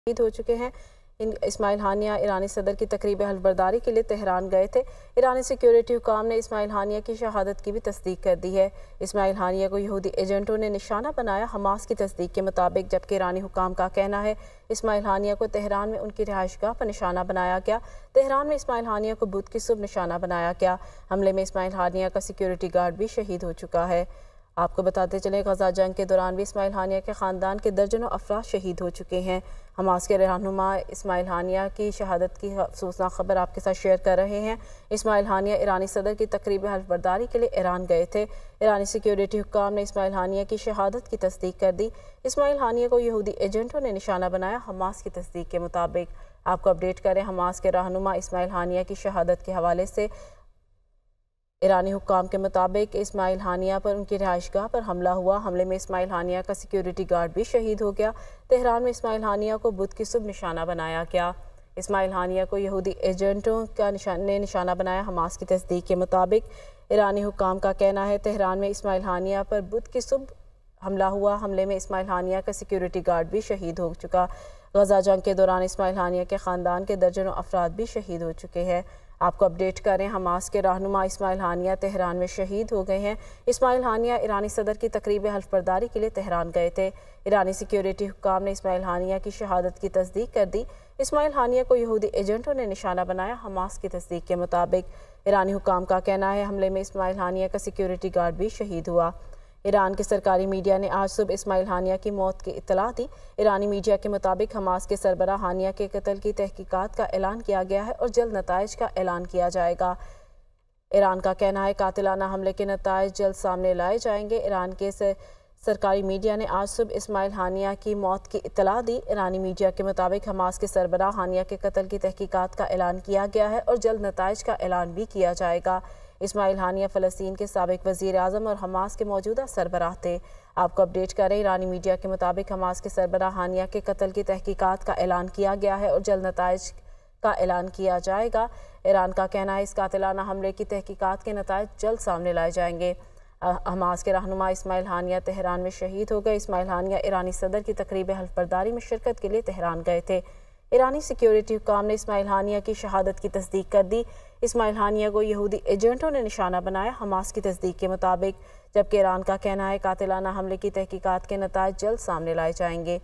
شہید ہو چکے ہیں۔ اسماعیل ہانیہ ایرانی صدر کی تقریب حلف برداری کے لیے تہران گئے تھے۔ ایرانی سیکیورٹی حکام نے اسماعیل ہانیہ کی شہادت کی بھی تصدیق کر دی ہے۔ اسماعیل ہانیہ کو یہودی ایجنٹوں نے نشانہ بنایا، حماس کی تصدیق کے مطابق، جبکہ ایرانی حکام کا کہنا ہے اسماعیل ہانیہ کو تہران میں ان کی رہائش گاہ پر نشانہ بنایا گیا۔ تہران میں اسماعیل ہانیہ کو بدھ کی صبح نشانہ بنایا گیا۔ حملے میں اسماعیل ہانیہ کا سیکیورٹی گارڈ بھی شہید ہو چکا ہے۔ آپ کو بتاتے چلیں، غزہ جنگ کے دوران بھی اسماعیل ہانیہ کے خاندان کے درجنوں افراد شہید ہو چکے ہیں۔ حماس کے رہنما اسماعیل ہانیہ کی شہادت کی افسوسناک خبر آپ کے ساتھ شیئر کر رہے ہیں۔ اسماعیل ہانیہ ایرانی صدر کی تقریب حلف برداری کے لیے ایران گئے تھے۔ ایرانی سیکیورٹی حکام نے اسماعیل ہانیہ کی شہادت کی تصدیق کر دی۔ اسماعیل ہانیہ کو یہودی ایجنٹوں نے نشانہ بنایا، حماس کی تصدیق کے مطابق۔ آپ کو اپڈیٹ کریں، حماس کے رہنما اسماعیل ہانیہ کی شہادت کے حوالے سے ایرانی حکام کے مطابق اسماعیل ہانیہ پر ان کی رہائش گاہ پر حملہ ہوا۔ حملے میں اسماعیل ہانیہ کا سیکیورٹی گارڈ بھی شہید ہو گیا۔ تہران میں اسماعیل ہانیہ کو بدھ کی صبح نشانہ بنایا گیا۔ اسماعیل ہانیہ کو یہودی ایجنٹوں نے نشانہ بنایا، حماس کی تصدیق کے مطابق۔ ایرانی حکام کا کہنا ہے تہران میں اسماعیل ہانیہ پر بدھ کی صبح حملہ ہوا۔ حملے میں اسماعیل ہانیہ کا سیکیورٹی گارڈ بھی شہید ہو چکا۔ غزہ جنگ کے دوران اسماعیل ہانیہ کے خاندان کے درجنوں افراد بھی شہید ہو چکے ہیں۔ آپ کو اپڈیٹ کریں، حماس کے رہنما اسماعیل ہانیہ تہران میں شہید ہو گئے ہیں۔ اسماعیل ہانیہ ایرانی صدر کی تقریب حلف برداری کے لیے تہران گئے تھے۔ ایرانی سیکیورٹی حکام نے اسماعیل ہانیہ کی شہادت کی تصدیق کر دی۔ اسماعیل ہانیہ کو یہودی ایجنٹوں نے نشانہ بنایا، حماس کی تصدیق کے مطابق۔ ایرانی حکام کا کہنا ہے حملے میں اسماعیل ہانیہ کا سیکیورٹی گارڈ بھی شہید ہوا۔ ایران کے سرکاری میڈیا نے آج صبح اسماعیل ہانیہ کی موت کی اطلاع دی۔ ایرانی میڈیا کے مطابق حماس کے سربراہ ہانیہ کے قتل کی تحقیقات کا اعلان کیا گیا ہے اور جلد نتائج کا اعلان کیا جائے گا۔ ایران کا کہنا ہے قاتلانہ حملے کے نتائج جلد سامنے لائے جائیں گے۔ ایران کے سرکاری میڈیا نے آج صبح اسماعیل ہانیہ کی موت کی اطلاع دی۔ ایرانی میڈیا کے مطابق حماس کے سربراہ ہانیہ کے قتل کی تحقیقات کا اعلان کیا گیا ہے اور جلد نتائج کا اعلان بھی کیا جائے گا۔ اسماعیل ہانیہ فلسطین کے سابق وزیر اعظم اور حماس کے موجودہ سربراہ تھے۔ آپ کو اپڈیٹ کریں، ایرانی میڈیا کے مطابق حماس کے سربراہ ہانیہ کے قتل کی تحقیقات کا اعلان کیا گیا ہے اور جلد نتائج کا اعلان کیا جائے گا۔ ایران کا کہنا ہے اس قاتلانہ حملے کی تحقیقات کے نتائج جلد سامنے لائے جائیں گے۔ حماس کے رہنما اسماعیل ہانیہ تہران میں شہید ہو گئے۔ اسماعیل ہانیہ ایرانی صدر کی تقریب حلف برداری میں شرکت کے لیے تہران گئے تھے۔ ایرانی سیکیورٹی حکام نے اسماعیل ہانیہ کی شہادت کی تصدیق کر دی۔ اسماعیل ہانیہ کو یہودی ایجنٹوں نے نشانہ بنایا، حماس کی تصدیق کے مطابق، جبکہ ایران کا کہنا ہے قاتلانہ حملے کی تحقیقات کے نتائج جلد سامنے لائے جائیں گے۔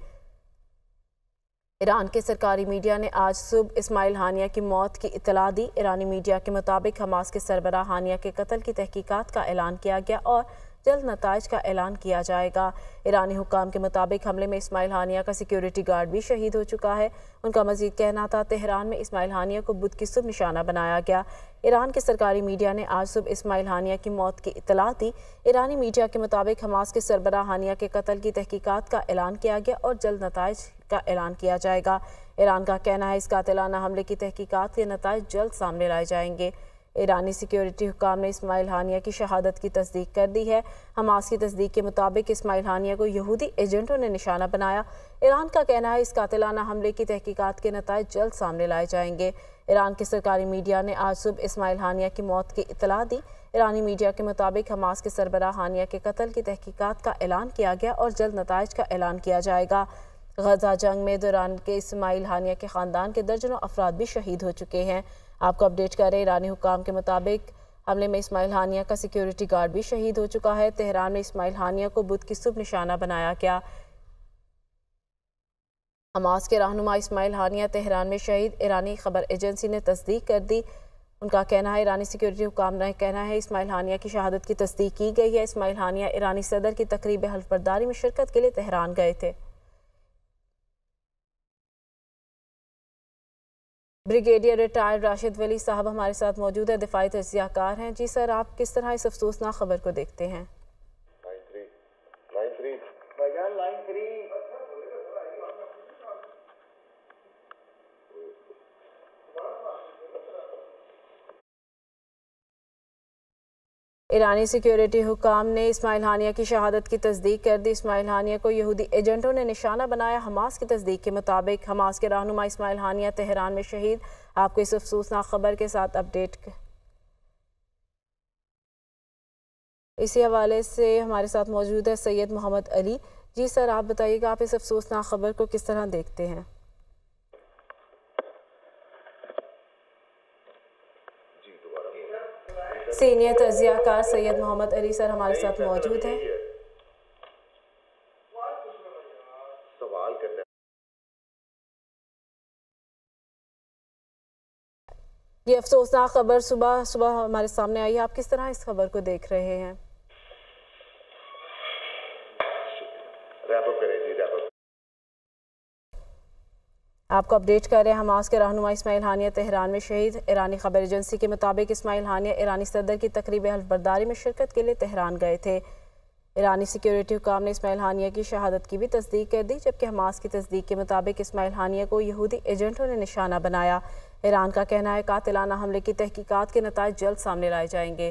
ایران کے سرکاری میڈیا نے آج صبح اسماعیل ہانیہ کی موت کی اطلاع دی۔ ایرانی میڈیا کے مطابق حماس کے سربراہ ہانیہ کے قتل کی تحقیقات کا اعلان کیا گیا اور جلد نتائج کا اعلان کیا جائے گا۔ ایرانی حکام کے مطابق حملے میں اسماعیل ہانیہ کا سیکیورٹی گارڈ بھی شہید ہو چکا ہے۔ ان کا مزید کہنا تھا تہران میں اسماعیل ہانیہ کو بدھ کی صبح نشانہ بنایا گیا۔ ایران کے سرکاری میڈیا نے آج صبح اسماعیل ہانیہ کی موت کی اطلاع دی۔ ایرانی میڈیا کے مطابق حماس کے سربراہ ہانیہ کے قتل کی تحقیقات کا اعلان کیا گیا اور جلد نتائج کا اعلان کیا جائے گا۔ ایران کا کہنا ہے اس قاتلانہ حملے کی تحقیقات کے نتائج جلد سامنے لائے جائیں گے۔ ایرانی سیکیورٹی حکام نے اسماعیل ہانیہ کی شہادت کی تصدیق کر دی ہے۔ حماس کی تصدیق کے مطابق اسماعیل ہانیہ کو یہودی ایجنٹوں نے نشانہ بنایا۔ ایران کا کہنا ہے اس قاتلانہ حملے کی تحقیقات کے نتائج جلد سامنے لائے جائیں گے۔ ایران کے سرکاری میڈیا نے آج صبح اسماعیل ہانیہ کی موت کی اطلاع دی۔ ایرانی میڈیا کے مطابق حماس کے سربراہ ہانیہ کے قتل کی تحقیقات کا اعلان کیا گیا اور جلد نتائج کا اعلان کیا جائے گا۔ غزہ جنگ میں دوران کے اسماعیل ہانیہ کے خاندان کے درجنوں افراد بھی شہید ہو چکے ہیں۔ آپ کو اپڈیٹ کریں، ایرانی حکام کے مطابق حملے میں اسماعیل ہانیہ کا سیکیورٹی گارڈ بھی شہید ہو چکا ہے۔ تہران میں اسماعیل ہانیہ کو بدھ کی صبح نشانہ بنایا گیا۔ حماس کے رہنما اسماعیل ہانیہ تہران میں شہید، ایرانی خبر ایجنسی نے تصدیق کر دی۔ ان کا کہنا ہے ایرانی سیکیورٹی حکام کا کہنا ہے اسماعیل ہانیہ کی شہادت کی تصدیق کی گئی ہے۔ اسماعیل ہانیہ ایرانی صدر کی تقریب حلف برداری میں شرکت کے لیے تہران گئے تھے۔ بریگیڈیئر ریٹائرڈ راشد ولی صاحب ہمارے ساتھ موجود ہے، دفاعی تجزیہ کار ہیں۔ جی سر، آپ کس طرح اس افسوسناک خبر کو دیکھتے ہیں؟ ایرانی سیکیورٹی حکام نے اسماعیل ہانیہ کی شہادت کی تصدیق کر دی۔ اسماعیل ہانیہ کو یہودی ایجنٹوں نے نشانہ بنایا، حماس کی تصدیق کے مطابق۔ حماس کے رہنما اسماعیل ہانیہ تہران میں شہید۔ آپ کو اس افسوسناک خبر کے ساتھ اپڈیٹ اسی حوالے سے ہمارے ساتھ موجود ہے سید محمد علی۔ جی سر، آپ بتائیے گا آپ اس افسوسناک خبر کو کس طرح دیکھتے ہیں؟ सीनियर तजियाकार सैयद मोहम्मद अली सर हमारे साथ मौजूद हैं। ये अफसोसनाक खबर सुबह सुबह हमारे सामने आई है, आप किस तरह इस खबर को देख रहे हैं? आपको अपडेट कर रहे हैं, हमास के रहनुमा इस्माइल हानिया तेहरान में शहीद। ईरानी खबर एजेंसी के मुताबिक इस्माइल हानिया ईरानी सदर की तकरीब हल्फबरदारी में शिरकत के लिए तेहरान गए थे। ईरानी सिक्योरिटी हुकाम ने इस्माइल हानिया की शहादत की भी तस्दीक कर दी, जबकि हमास की तस्दीक के मुताबिक इस्माइल हानिया को यहूदी एजेंटों ने निशाना बनाया। ईरान का कहना है कातिलाना हमले की तहकीकात के नताइज जल्द सामने लाए जाएंगे।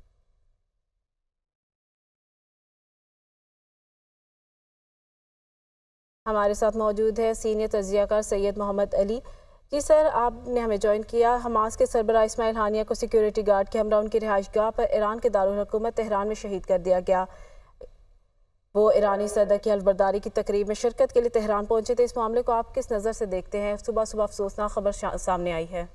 हमारे साथ मौजूद है सीनियर तजियाकार सैयद मोहम्मद अली। जी सर, आपने हमें ज्वाइन किया। हमास के सरबराह इस्माइल हानिया को सिक्योरिटी गार्ड के हमरा उनकी रिहाइश गाह पर ईरान के दारुल हुकूमत तेहरान में शहीद कर दिया गया। वो ईरानी सदर की हल्फबरदारी की तकरीब में शिरकत के लिए तेहरान पहुंचे थे। इस मामले को आप किस नज़र से देखते हैं? सुबह सुबह अफसोसनाक खबर सामने आई है।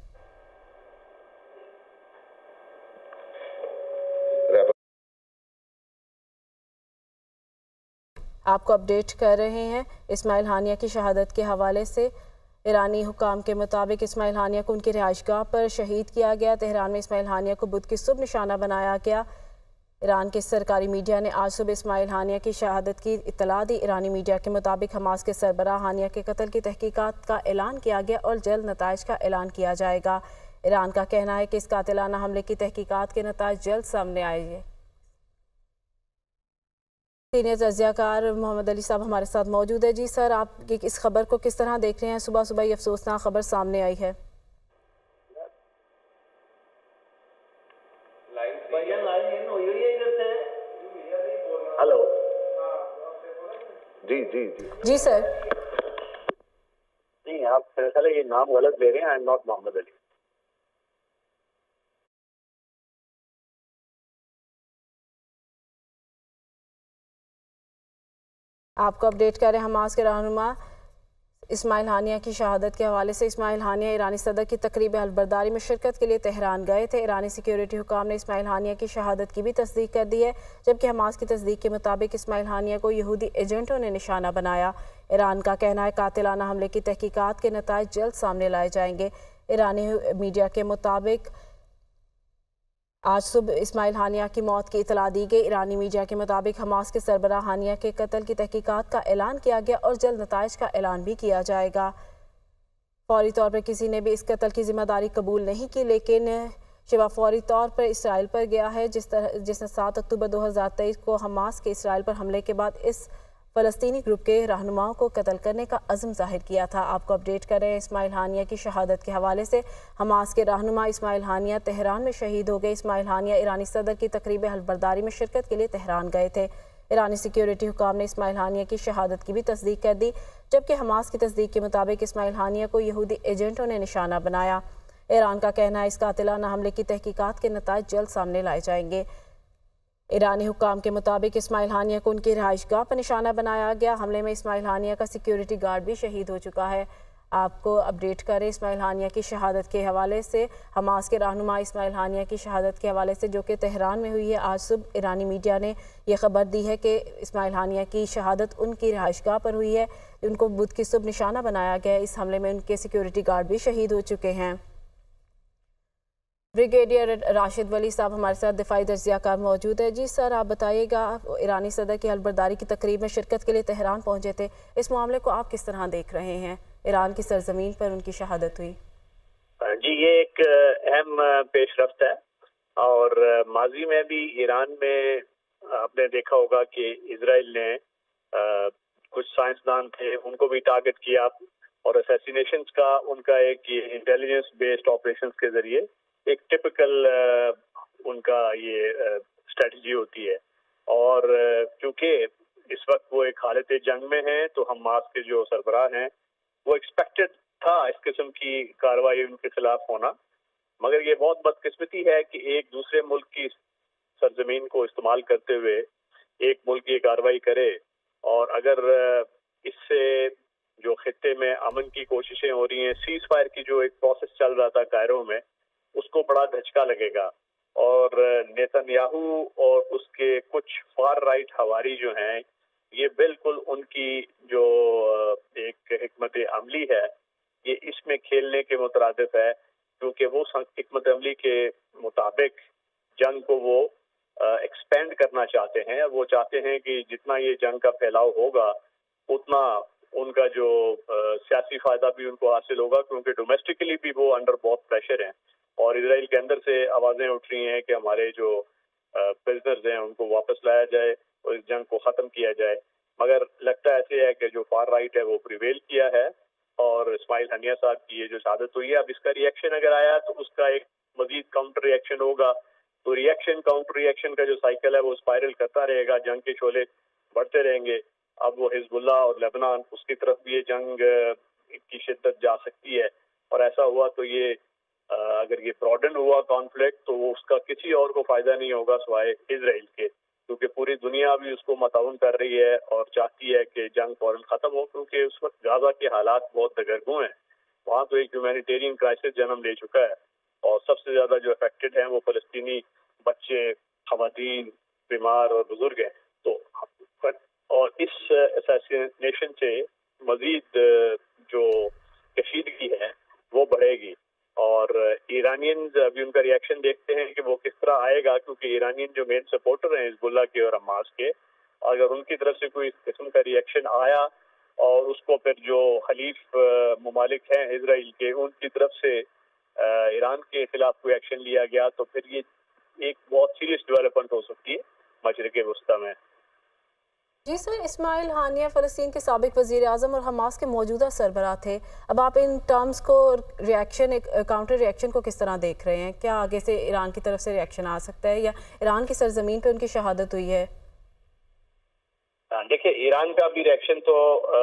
आपको अपडेट कर रहे हैं इस्माइल हानिया की शहादत के हवाले से। ईरानी हुकाम के मुताबिक इस्माइल हानिया को उनकी रिहाइश गाह पर शहीद किया गया। तेहरान में इस्माइल हानिया को बुध की सुबह निशाना बनाया गया। ईरान के सरकारी मीडिया ने आज सुबह इस्माइल हानिया की शहादत की इत्तला दी। ईरानी मीडिया के मुताबिक हमास के सरबराह हानिया के कत्ल की तहकीकात का ऐलान किया गया और जल्द नताइज का ऐलान किया जाएगा। ईरान का कहना है कि इस कातिलाना हमले की तहकीकात के नताइज जल्द सामने आएंगे। सीनियर तजियाकार मोहम्मद अली साहब हमारे साथ मौजूद है। जी सर, आप इस खबर को किस तरह देख रहे हैं? सुबह सुबह ये अफसोसनाक खबर सामने आई है। हेलो, जी जी जी जी सर। नहीं, आप पहले ये नाम गलत ले रहे हैं। I am not Mohammad Ali. आपको अपडेट कर रहे हैं हमास के रहनुमा इस्माइल हानिया की शहादत के हवाले से। इस्माइल हानिया ईरानी सदर की तकरीब हल्फबरदारी में शिरकत के लिए तेहरान गए थे। ईरानी सिक्योरिटी हुकाम ने इस्माइल हानिया की शहादत की भी तस्दीक कर दी है, जबकि हमास की तस्दीक के मुताबिक इस्माइल हानिया को यहूदी एजेंटों ने निशाना बनाया। ईरान का कहना है कातिलाना हमले की तहकीकात के नताइज जल्द सामने लाए जाएंगे। ईरानी मीडिया के मुताबिक आज सुबह इस्माइल हानिया की मौत की इतला दी गई। ईरानी मीडिया के मुताबिक हमास के सरबराह हानिया के कत्ल की तहकीकात का ऐलान किया गया और जल्द नताइज का ऐलान भी किया जाएगा। फौरी तौर पर किसी ने भी इस कत्ल की जिम्मेदारी कबूल नहीं की, लेकिन शिवा फौरी तौर पर इसराइल पर गया है। जिसने 7 अक्टूबर 2023 को हमास के इसराइल पर हमले के बाद इस फ़लस्तीनी ग्रुप के रहनुमाओं को कत्ल करने का अज़्म ज़ाहिर किया था। आपको अपडेट कर रहे हैं इस्माइल हानिया की शहादत के हवाले से। हमास के रहनुमा इस्माइल हानिया तेहरान में शहीद हो गए। इस्माइल हानिया ईरानी सदर की तकरीब हल्फबरदारी में शिरकत के लिए तेहरान गए थे। ईरानी सिक्योरिटी हुकाम ने इस्माइल हानिया की शहादत की भी तस्दीक कर दी, जबकि हमास की तस्दीक के मुताबिक इस्माइल हानिया को यहूदी एजेंटों ने निशाना बनाया। ईरान का कहना है इस कातिलाना हमले की तहकीकात के नताइज जल्द सामने लाए जाएंगे। ईरानी हुकाम के मुताबिक इस्माइल हानिया को उनकी रिहाइश गाह पर निशाना बनाया गया। हमले में इस्माइल हानिया का सिक्योरिटी गार्ड भी शहीद हो चुका है। आपको अपडेट करें इस्माइल हानिया की शहादत के हवाले से। हमास के रहनुमा इस्माइल हानिया की शहादत के हवाले से, जो कि तेहरान में हुई है, आज सुबह ईरानी मीडिया ने यह खबर दी है कि इस्माइल हानिया की शहादत उनकी रिहाइश गाह पर हुई है। उनको बुध की सुबह निशाना बनाया गया। इस हमले में उनके सिक्योरिटी गार्ड भी शहीद हो चुके हैं। ब्रिगेडियर राशिद वली साहब हमारे साथ दिफाई तजियाकार मौजूद है। जी सर, आप बताइएगा, ईरानी सदर की हल्फबरदारी की तकरीब में शिरकत के लिए तेहरान पहुंचे थे। इस मामले को आप किस तरह देख रहे हैं? ईरान की सरजमीन पर उनकी शहादत हुई। जी, ये एक अहम पेशरफ्त है और माजी में भी ईरान में आपने देखा होगा कि इजराइल ने कुछ साइंसदान थे, उनको भी टारगेट किया और असैसिनेशंस का उनका एक इंटेलिजेंस बेस्ड ऑपरेशंस के जरिए एक टिपिकल उनका ये स्ट्रेटजी होती है। और क्योंकि इस वक्त वो एक हालत जंग में हैं, तो हमास के जो सरबराह हैं वो एक्सपेक्टेड था इस किस्म की कार्रवाई उनके खिलाफ होना, मगर ये बहुत बदकिस्मती है कि एक दूसरे मुल्क की सरजमीन को इस्तेमाल करते हुए एक मुल्क ये कार्रवाई करे। और अगर इससे जो खित्ते में अमन की कोशिशें हो रही हैं, सीज फायर की जो एक प्रोसेस चल रहा था कायरो में, उसको बड़ा धचका लगेगा। اور نیتن یاہو اور اس کے کچھ فار رائٹ ہواری جو ہیں یہ بالکل ان کی جو ایک حکمت عملی ہے یہ اس میں کھیلنے کے مترادف ہے، کیونکہ وہ حکمت عملی کے مطابق جنگ کو وہ ایکسپینڈ کرنا چاہتے ہیں. وہ چاہتے ہیں کہ جتنا یہ جنگ کا پھیلاؤ ہوگا اتنا ان کا جو سیاسی فائدہ بھی ان کو حاصل ہوگا، کیونکہ ڈومیسٹکلی بھی وہ انڈر بہت پریشر ہیں اور اسرائیل کے اندر سے آوازیں اٹھ رہی ہیں کہ ہمارے جو پرزنرز ہیں ان کو واپس لایا جائے اور اس جنگ کو ختم کیا جائے. مگر لگتا ایسے ہے کہ جو فار رائٹ ہے وہ پریویل کیا ہے اور اسماعیل ہنیہ صاحب کی یہ جو شہادت ہوئی ہے، اب اس کا ریئیکشن اگر آیا تو اس کا ایک مزید کاؤنٹر ریئیکشن ہوگا. تو ریئیکشن کاؤنٹر ریئیکشن کا جو سائیکل ہے وہ اسپائرل کرتا رہے گا، جنگ کے شعلے بڑھتے رہیں گے. اب وہ حزب اللہ اور لیبنان اس کی طرف بھی یہ جنگ کی شدت جا سکتی ہے، اور ایسا ہوا تو یہ اگر یہ براڈن ہوا کانفلکٹ تو وہ اس کا کسی اور کو فائدہ نہیں ہوگا سوائے اسرائیل کے، کیونکہ پوری دنیا بھی اس کو متعاون کر رہی ہے اور چاہتی ہے کہ جنگ فوراً ختم ہو، کیونکہ اس وقت غزہ کے حالات بہت دگرگوں ہیں. وہاں تو ایک ہیومینیٹیرین کرائسس جنم لے چکا ہے اور سب سے زیادہ جو افیکٹڈ ہیں وہ فلسطینی بچے، خواتین، بیمار اور بزرگ ہیں. تو اور اس اسیسینیشن سے مزید جو کشیدگی ہے وہ بڑھے گی. اور ایرانینز ابھی ان کا ریئیکشن دیکھتے ہیں کہ وہ کس طرح آئے گا، کیونکہ ایرانین جو مین سپورٹر ہیں حزب اللہ کے اور حماس کے، اگر ان کی طرف سے کوئی اس قسم کا ریئیکشن آیا اور اس کو پھر جو حلیف ممالک ہیں اسرائیل کے ان کی طرف سے ایران کے خلاف کوئی ایکشن لیا گیا تو پھر یہ ایک بہت سیریس ڈیولپمنٹ ہو سکتی ہے مشرق وسطیٰ میں. جی سر، اسماعیل ہانیہ فلسطین کے سابق وزیر اعظم اور حماس کے موجودہ سربراہ تھے. اب آپ ان ٹرمز کو کاؤنٹر ریئیکشن کو کس طرح دیکھ رہے ہیں؟ کیا آگے سے ایران کی طرف سے ریئیکشن آ سکتا ہے یا ایران کی سرزمین پہ ان کی شہادت ہوئی ہے؟ دیکھیں، ایران کا بھی ریئیکشن تو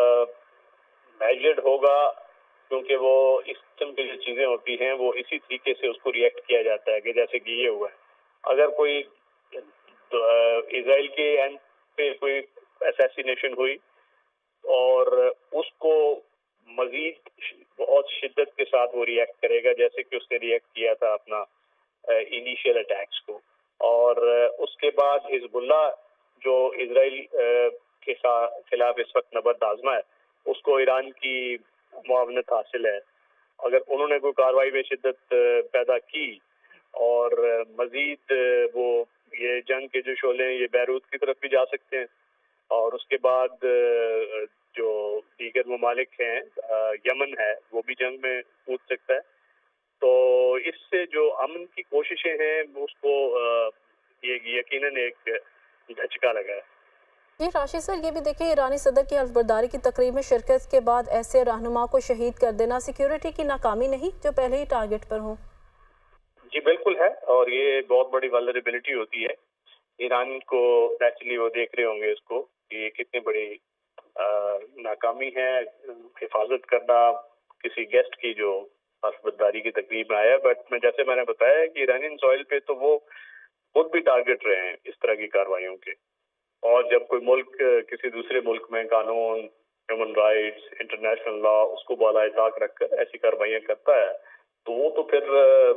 میجرڈ ہوگا، کیونکہ وہ اس قسم کی جو چیزیں ہوتی ہیں وہ اسی طریقے سے اس کو ریئیکٹ کیا جاتا ہے کہ جیسے کہ یہ ہوا ہے. اگر کوئی اسرائیل کے اینڈ پہ کوئی اسیسینیشن ہوئی اور اس کو مزید بہت شدت کے ساتھ وہ ریئیکٹ کرے گا، جیسے کہ اس نے ریئیکٹ کیا تھا اپنا انیشیل اٹیکس کو، اور اس کے بعد حزب اللہ جو اسرائیل کے خلاف اس وقت نبرد آزما ہے اس کو ایران کی معاونت حاصل ہے. اگر انہوں نے کوئی کارروائی میں شدت پیدا کی اور مزید وہ یہ جنگ کے جو شعلے ہیں یہ بیروت کی طرف بھی جا سکتے ہیں، اور اس کے بعد جو دیگر ممالک ہیں، یمن ہے وہ بھی جنگ میں کود سکتا ہے. تو اس سے جو امن کی کوششیں ہیں اس کو یہ یقیناً ایک دھچکا لگا ہے. جی راشد سر، یہ بھی دیکھیں ایرانی صدر کی حلف برداری کی تقریب میں شرکت کے بعد ایسے رہنما کو شہید کر دینا سیکیورٹی کی ناکامی نہیں جو پہلے ہی ٹارگٹ پر ہوں؟ جی بالکل ہے، اور یہ بہت بڑی والنریبلٹی ہوتی ہے. ایران کو نیچرلی وہ دیکھ رہے ہوں گے اس کو کہ یہ کتنی بڑی ناکامی ہے حفاظت کرنا کسی گیسٹ کی جو حلف برداری کی تقریب میں آیا. بٹ جیسے میں نے بتایا کہ ایرانین سوئل پہ تو وہ خود بھی ٹارگٹ رہے ہیں اس طرح کی کارروائیوں کے، اور جب کوئی ملک کسی دوسرے ملک میں قانون، ہیومن رائٹس، انٹرنیشنل لا اس کو بالائے طاق رکھ کر ایسی کارروائیاں کرتا ہے تو وہ تو پھر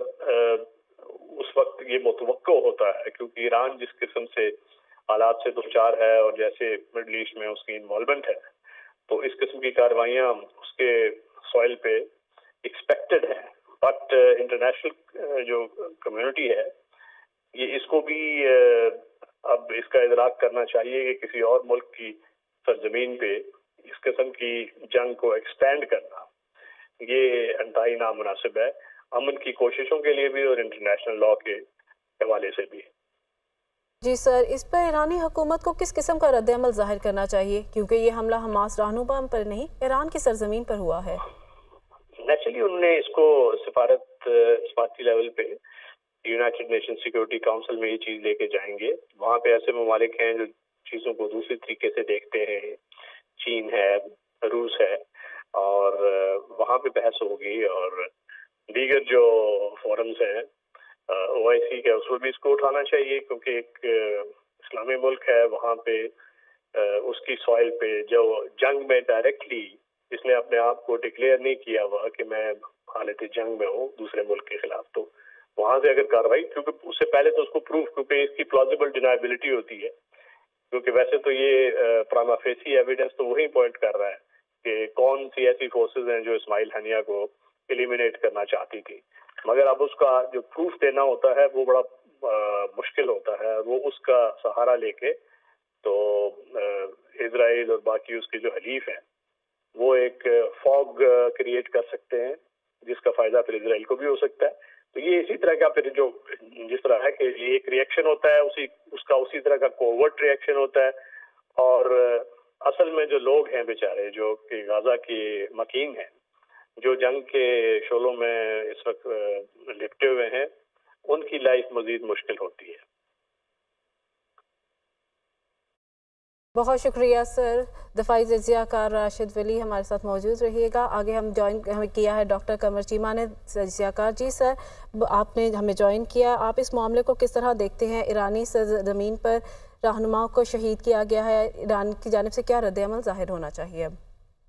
اس وقت یہ متوقع ہوتا ہے، کیونکہ ایران جس قسم سے حالات سے دوچار ہے اور جیسے مڈل ایسٹ میں اس کی انوالومنٹ ہے تو اس قسم کی کارروائیاں اس کے سوائل پہ ایکسپیکٹڈ ہیں. بٹ انٹرنیشنل جو کمیونٹی ہے یہ اس کو بھی اب اس کا ادراک کرنا چاہیے کہ کسی اور ملک کی سرزمین پہ اس قسم کی جنگ کو ایکسپینڈ کرنا یہ انتہائی نامناسب ہے، امن کی کوششوں کے لیے بھی اور انٹرنیشنل لا کے حوالے سے بھی. جی سر، اس پر ایرانی حکومت کو کس قسم کا رد عمل ظاہر کرنا چاہیے، کیونکہ یہ حملہ حماس رہنما پر نہیں ایران کی سرزمین پر ہوا ہے؟ نیچرلی انہوں نے اس کو سفارتی لیول پہ یونائٹڈ نیشن سیکورٹی کاؤنسل میں یہ چیز لے کے جائیں گے. وہاں پہ ایسے ممالک ہیں جو چیزوں کو دوسری طریقے سے دیکھتے ہیں، چین ہے، روس ہے، اور وہاں پہ بحث ہوگی، اور دیگر جو فورمز ہیں OIC کے اصول بھی اس کو اٹھانا چاہیے، کیونکہ ایک اسلامی ملک ہے وہاں پہ اس کی سوائل پہ جو جنگ میں ڈائریکٹلی اس نے اپنے آپ کو ڈکلیئر نہیں کیا ہوا کہ میں حالت جنگ میں ہوں دوسرے ملک کے خلاف، تو وہاں سے اگر کارروائی، کیونکہ اس سے پہلے تو اس کو پروف، کیونکہ اس کی پلازیبل ڈینائبلٹی ہوتی ہے، کیونکہ ویسے تو یہ پراما فیسی ایویڈنس تو وہی پوائنٹ کر رہا ہے کہ کون سی ایسی فورسز ہیں جو اسماعیل ہنیہ کو ایلیمینیٹ کرنا چاہتی تھی، مگر اب اس کا جو پروف دینا ہوتا ہے وہ بڑا مشکل ہوتا ہے، وہ اس کا سہارا لے کے تو اسرائیل اور باقی اس کے جو حلیف ہیں وہ ایک فوگ کریٹ کر سکتے ہیں جس کا فائدہ پھر اسرائیل کو بھی ہو سکتا ہے. تو یہ اسی طرح کا پھر جو جس طرح ہے کہ یہ ایک ریئیکشن ہوتا ہے اسی طرح کا کوورٹ ریئیکشن ہوتا ہے. اور اصل میں جو لوگ ہیں بیچارے جو کہ غزہ کے مکین ہیں، جو جنگ کے شعلوں میں اس وقت لپٹے ہوئے ہیں، ان کی لائف مزید مشکل ہوتی ہے. بہت شکریہ سر. دفاعی تجزیہ کار راشد ولی ہمارے ساتھ موجود رہیے گا. آگے ہمیں کیا ہے ڈاکٹر قمر چیمہ نے، تجزیہ کار. جی سر، آپ نے ہمیں جوائن کیا، آپ اس معاملے کو کس طرح دیکھتے ہیں؟ ایرانی سرزمین پر رہنماؤں کو شہید کیا گیا ہے، ایران کی جانب سے کیا رد عمل ظاہر ہونا چاہیے اب؟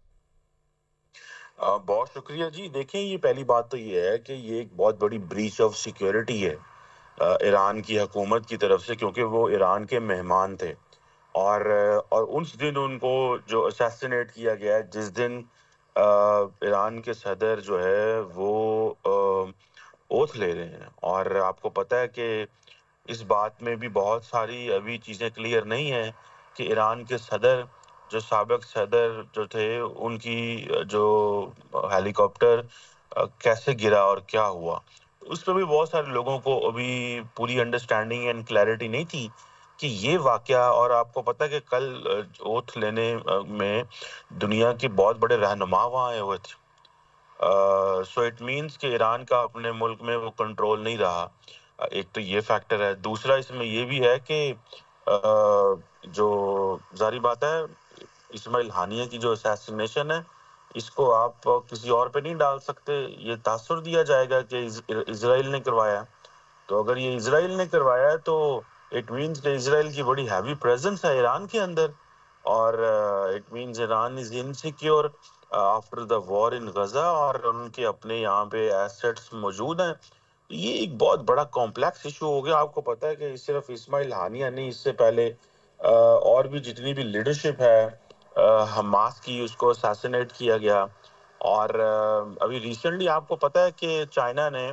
بہت شکریہ جی. دیکھیں، یہ پہلی بات تو یہ ہے کہ یہ ایک بہت بڑی بریچ آف سیکیورٹی ہے ایران کی حکومت کی طرف سے، کیونکہ وہ ایران کے مہمان تھے اور اس دن ان کو جو اسیسینیٹ کیا گیا ہے، جس دن ایران کے صدر جو ہے وہ اوتھ لے رہے ہیں، اور آپ کو پتہ ہے کہ اس بات میں بھی بہت ساری ابھی چیزیں کلیئر نہیں ہیں کہ ایران کے صدر، جو سابق صدر جو تھے، ان کی جو ہیلی کاپٹر کیسے گرا اور کیا ہوا، اس پہ بھی بہت سارے لوگوں کو ابھی پوری انڈرسٹینڈنگ اینڈ کلیئرٹی نہیں تھی کہ یہ واقعہ. اور آپ کو پتہ کہ کل اوتھ لینے میں دنیا کے بہت بڑے رہنما وہاں آئے ہوئے تھے. سو اٹ مینس کہ ایران کا اپنے ملک میں وہ کنٹرول نہیں رہا. ایک تو یہ فیکٹر ہے. دوسرا اس میں یہ بھی ہے کہ جو ظاہری بات ہے، اسماعیل ہانیہ کی جو اسیسینیشن ہے، اس کو آپ کسی اور پہ نہیں ڈال سکتے. یہ تاثر دیا جائے گا کہ اسرائیل نے کروایا. تو اگر یہ اسرائیل نے کروایا ہے تو اٹ مینس کہ اسرائیل کی بڑی ہیوی پریزنس ہے ایران کے اندر، اور it means Iran is insecure after the war in Gaza, اور ان کے اپنے یہاں پہ ایسٹس موجود ہیں. یہ ایک بہت بڑا کمپلیکس ایشو ہو گیا. آپ کو پتہ ہے کہ صرف اسماعیل ہانیہ نہیں، اس سے پہلے اور بھی جتنی بھی لیڈرشپ ہے حماس کی، اس کو اسیسینیٹ کیا گیا. اور ابھی ریسنٹلی آپ کو پتہ ہے کہ چائنا نے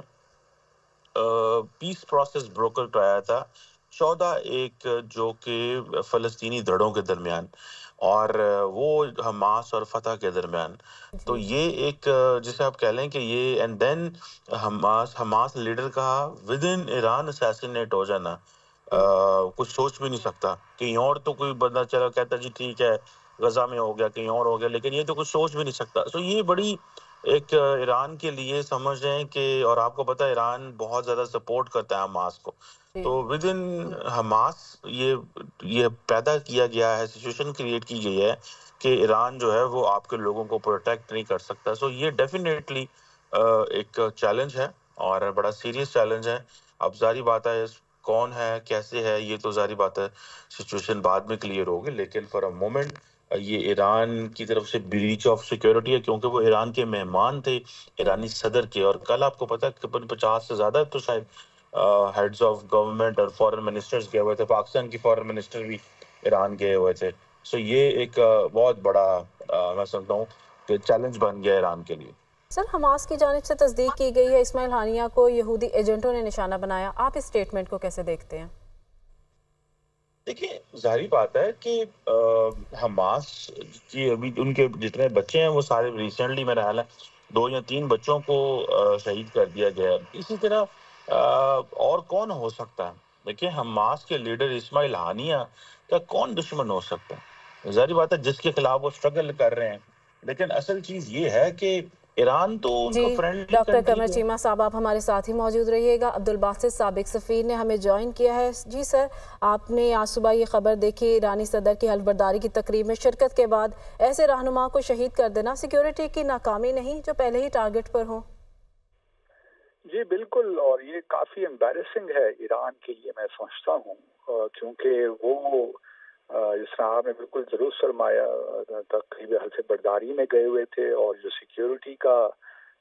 پیس پروسیس بروکر کرایا تھا 14 ایک جو کہ فلسطینی دھڑوں کے درمیان، اور وہ حماس اور فتح کے درمیان. تو یہ ایک جسے آپ کہہ لیں کہ یہ اینڈ دین حماس لیڈر کا ود ان ایران اسیسینیٹ ہو جانا، کچھ سوچ بھی نہیں سکتا. کہیں اور تو کوئی بندہ چلا کہتا جی ٹھیک ہے غزہ میں ہو گیا، کہیں اور ہو گیا، لیکن یہ تو کچھ سوچ بھی نہیں سکتا. تو یہ بڑی ایک ایران کے لیے سمجھ رہے ہیں کہ، اور آپ کو پتہ ہے ایران بہت زیادہ سپورٹ کرتا ہے حماس کو، تو ود ان حماس یہ پیدا کیا گیا ہے، سچویشن کریٹ کی گئی ہے کہ ایران جو ہے وہ آپ کے لوگوں کو پروٹیکٹ نہیں کر سکتا. سو یہ ڈیفینیٹلی ایک چیلنج ہے اور بڑا سیریس چیلنج ہے. اب ظاہری بات ہے کون ہے کیسے ہے، یہ تو ظاہری بات ہے سچویشن بعد میں کلیئر ہوگی، لیکن فار اے مومنٹ یہ ایران کی طرف سے بریچ آف سیکیورٹی ہے، کیونکہ وہ ایران کے مہمان تھے، ایرانی صدر کے. اور کل آپ کو پتہ ہے کہ 50 سے زیادہ تو شاید ہیڈز آف گورنمنٹ اور فارن منسٹرز گئے ہوئے تھے. پاکستان کی فارن منسٹر بھی ایران گئے ہوئے تھے. سو یہ ایک بہت بڑا میں سمجھتا ہوں کہ چیلنج بن گیا ایران کے لیے. سر، حماس کی جانب سے تصدیق کی گئی ہے اسماعیل ہانیہ کو یہودی ایجنٹوں نے نشانہ بنایا. آپ اس سٹیٹمنٹ کو کیسے دیکھتے ہیں؟ دیکھیں، ظاہری بات ہے کہ حماس کی ابھی ان کے جتنے بچے ہیں وہ سارے ریسنٹلی میرا خیال ہے 2 یا 3 بچوں کو شہید کر دیا گیا. اسی طرح اور کون ہو سکتا ہے؟ دیکھیں، حماس کے لیڈر اسماعیل ہانیہ کا کون دشمن ہو سکتا ہے؟ ظاہری بات ہے جس کے خلاف وہ سٹرگل کر رہے ہیں. لیکن اصل چیز یہ ہے کہ ایران تو ان جی کا فرینڈلی ڈاکٹر کنٹری قمر ہے. چیمہ صاحب، آپ ہمارے ساتھ ہی موجود رہیے گا. عبدالباسط سابق سفیر نے ہمیں جوائن کیا ہے. جی سر، آپ نے آج صبح یہ خبر دیکھی ایرانی صدر کی حلف برداری کی تقریب میں شرکت کے بعد ایسے رہنما کو شہید کر دینا سیکیورٹی کی ناکامی نہیں جو پہلے ہی ٹارگٹ پر ہوں؟ جی بالکل، اور یہ کافی امبیرسنگ ہے ایران کے لیے میں سمجھتا ہوں، کیونکہ وہ جس طرح آپ نے بالکل درست فرمایا تقریب حلف برداری میں گئے ہوئے تھے، اور جو سیکیورٹی کا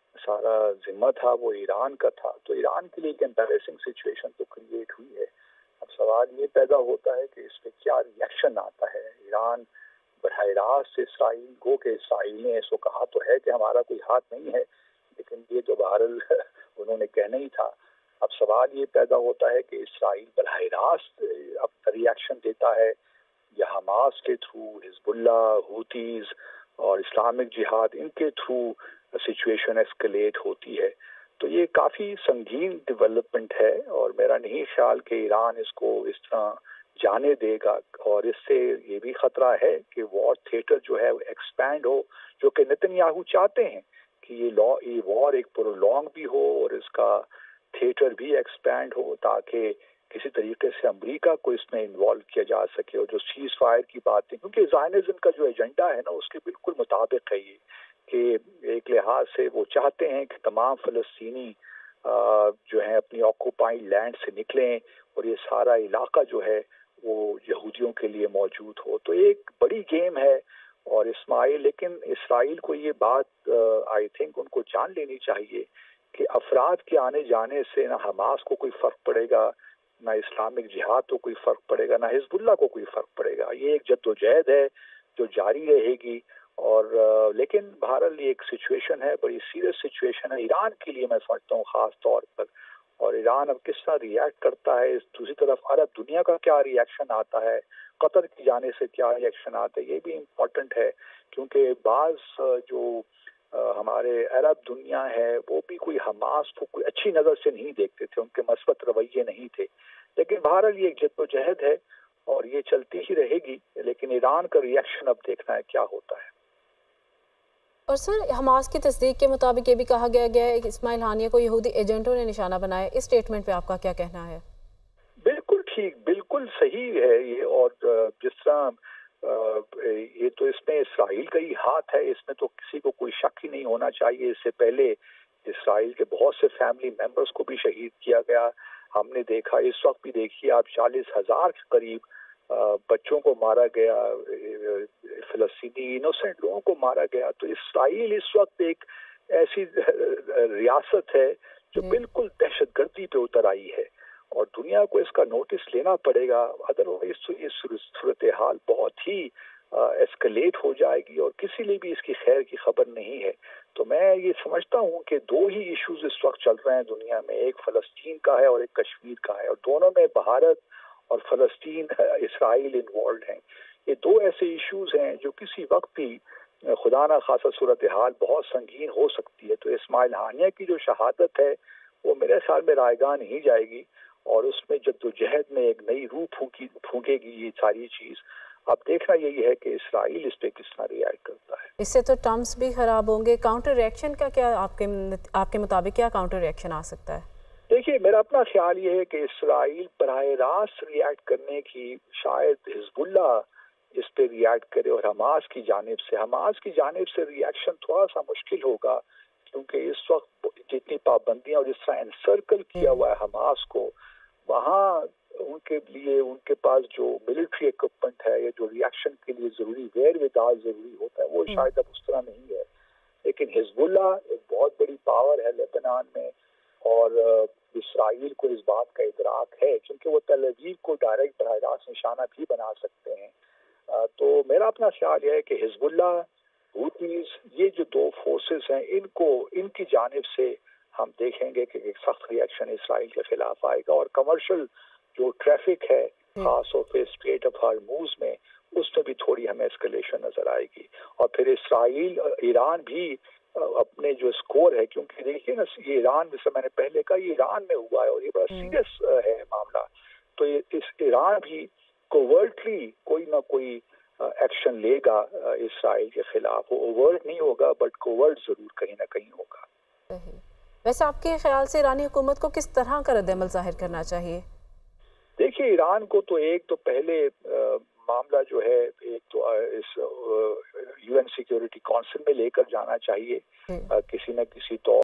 सारा जिम्मा था वो ईरान का था, तो ईरान के लिए एक एम्बैरेसिंग सिचुएशन तो क्रिएट हुई है। अब सवाल ये पैदा होता है कि इस पे क्या रिएक्शन आता है। ईरान बराह रास्त इसराइल गो के इसराइल ने इसको कहा तो है कि हमारा कोई हाथ नहीं है, लेकिन ये तो बहरहाल उन्होंने कहना ही था। अब सवाल ये पैदा होता है कि इसराइल बराह रास्त अब रिएक्शन देता है या हमास के थ्रू, हिजबुल्ला, हूतीज और इस्लामिक जिहाद, इनके थ्रू सिचुएशन एस्केलेट होती है। तो ये काफ़ी संगीन डेवलपमेंट है और मेरा नहीं ख्याल कि ईरान इसको इस तरह जाने देगा। और इससे ये भी खतरा है कि वॉर थिएटर जो है वो एक्सपैंड हो, जो कि नेतन्याहू चाहते हैं कि ये वॉर एक प्रोलॉन्ग भी हो और इसका थिएटर भी एक्सपैंड हो, ताकि किसी तरीके से अमेरिका को इसमें इन्वॉल्व किया जा सके। और जो सीज फायर की बात है, क्योंकि ज़ायनिज़्म का जो एजेंडा है ना, उसके बिल्कुल मुताबिक है ये कि एक लिहाज से वो चाहते हैं कि तमाम फ़लस्तीनी जो हैं अपनी ऑक्यूपाइड लैंड से निकलें और ये सारा इलाका जो है वो यहूदियों के लिए मौजूद हो। तो एक बड़ी गेम है। और लेकिन इसराइल को ये बात आई थिंक उनको जान लेनी चाहिए कि अफराद के आने जाने से ना हमास को कोई फ़र्क पड़ेगा, ना इस्लामिक जिहाद को कोई फ़र्क पड़ेगा, ना हिजबुल्ला को कोई फ़र्क पड़ेगा। ये एक जद्दोजहद है जो जारी रहेगी। और लेकिन बहरहाल ये एक सिचुएशन है, बड़ी सीरियस सिचुएशन है ईरान के लिए, मैं समझता हूँ ख़ास तौर पर। और ईरान अब किस तरह रिएक्ट करता है, दूसरी तरफ अरब दुनिया का क्या रिएक्शन आता है, कतर की जाने से क्या रिएक्शन आता है, ये भी इम्पोर्टेंट है। क्योंकि बाज़ जो हमारे अरब दुनिया है वो भी कोई हमास को कोई अच्छी नज़र से नहीं देखते थे, उनके मस्बत रवैये नहीं थे। लेकिन बहरहाल ये एक जद्दोजहद है और ये चलती ही रहेगी। लेकिन ईरान का रिएक्शन अब देखना है क्या होता है। और सर, हमास की तस्दीक के मुताबिक ये भी कहा गया है कि इस्माइल हानिया को यहूदी एजेंटों ने निशाना बनाया। इस स्टेटमेंट पे आपका क्या कहना है? बिल्कुल ठीक, बिल्कुल सही है ये। और जिस तरह ये तो इसमें इसराइल का ही हाथ है, इसमें तो किसी को कोई शक ही नहीं होना चाहिए। इससे पहले इसराइल के बहुत से फैमिली मेंबर्स को भी शहीद किया गया। हमने देखा, इस वक्त भी देखिए आप, 40,000 के करीब बच्चों को मारा गया, फ़लस्तीनी इनोसेंट लोगों को मारा गया। तो इसराइल इस वक्त एक ऐसी रियासत है जो बिल्कुल दहशतगर्दी पे उतर आई है और दुनिया को इसका नोटिस लेना पड़ेगा। अदरवाइज तो ये सूरत हाल बहुत ही एस्केलेट हो जाएगी और किसी लिए भी इसकी खैर की खबर नहीं है। तो मैं ये समझता हूँ कि दो ही इश्यूज इस वक्त चल रहे हैं दुनिया में, एक फ़लस्तीन का है और एक कश्मीर का है, और दोनों में भारत और फ़लस्तीन, इसराइल इन्वॉल्व हैं। ये दो ऐसे इश्यूज हैं जो किसी वक्त भी खुदा ना खासा सूरत हाल बहुत संगीन हो सकती है। तो इस्माइल हानिया की जो शहादत है वो मेरे ख्याल में रायगा नहीं जाएगी और उसमें जद्दोजहद में एक नई रूह फूकेगी ये सारी चीज़। अब देखना यही है कि इसराइल इस पे किस तरह रिएक्ट करता है। इससे तो टर्म्स भी खराब होंगे। काउंटर रिएक्शन का क्या आपके मुताबिक क्या काउंटर रिएक्शन आ सकता है? देखिए, मेरा अपना ख्याल ये है कि इसराइल बराह रास्त रिएक्ट करने की, शायद हिजबुल्ला इस पे रिएक्ट करे और हमास की जानिब से रिएक्शन थोड़ा सा मुश्किल होगा, क्योंकि इस वक्त जितनी पाबंदियां और जिस तरह एनसर्कल किया हुआ है हमास को, वहाँ उनके लिए उनके पास जो मिलिट्री इक्विपमेंट है या जो रिएक्शन के लिए जरूरी वेयरविदार जरूरी होता है वो शायद अब उस तरह नहीं है। लेकिन हिजबुल्ला एक बहुत बड़ी पावर है लेबनान में और इसराइल को इस बात का इदराक है, क्योंकि वो तल अवीव को डायरेक्ट बराह रास्त निशाना भी बना सकते हैं। तो मेरा अपना ख्याल है कि हिजबुल्ला, हूतीज, ये जो दो फोर्सेस हैं, इनकी जानिब से हम देखेंगे कि एक सख्त रिएक्शन इसराइल के खिलाफ आएगा। और कमर्शियल जो ट्रैफिक है खास तौर पे स्ट्रेट ऑफ हॉर्मुज़ में, उसमें भी थोड़ी हमें एस्केलेशन नजर आएगी। और फिर इसराइल, ईरान भी अपने जो स्कोर है, क्योंकि देखिए ना, ये ईरान, जैसे मैंने पहले कहा, ये ईरान में हुआ है और ये बड़ा सीरियस है मामला। तो इस ईरान भी कोवर्टली कोई ना कोई एक्शन लेगा इसराइल के खिलाफ। वो ओवर्ट नहीं होगा बट कोवर्ट जरूर कहीं ना कहीं होगा। वैसे आपके ख्याल से ईरानी हुकूमत को किस तरह का रद्द-ए-अमल जाहिर करना चाहिए? देखिए, ईरान को तो एक तो पहले मामला जो है, एक तो इस UN सिक्योरिटी काउंसिल में लेकर जाना चाहिए किसी न किसी तौर